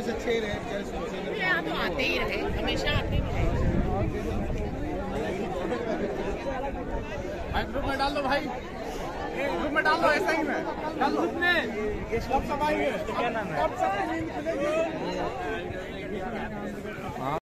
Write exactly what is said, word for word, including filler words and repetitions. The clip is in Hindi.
प्लेयर्स अच्छे रहे, यहाँ तो आते ही रहे, हमेशा आते ही रहे। ग्रुप में डाल दो भाई, ग्रुप में डाल दो, ऐसा ही में डाल दो में सब सब आएंगे। क्या नाम है?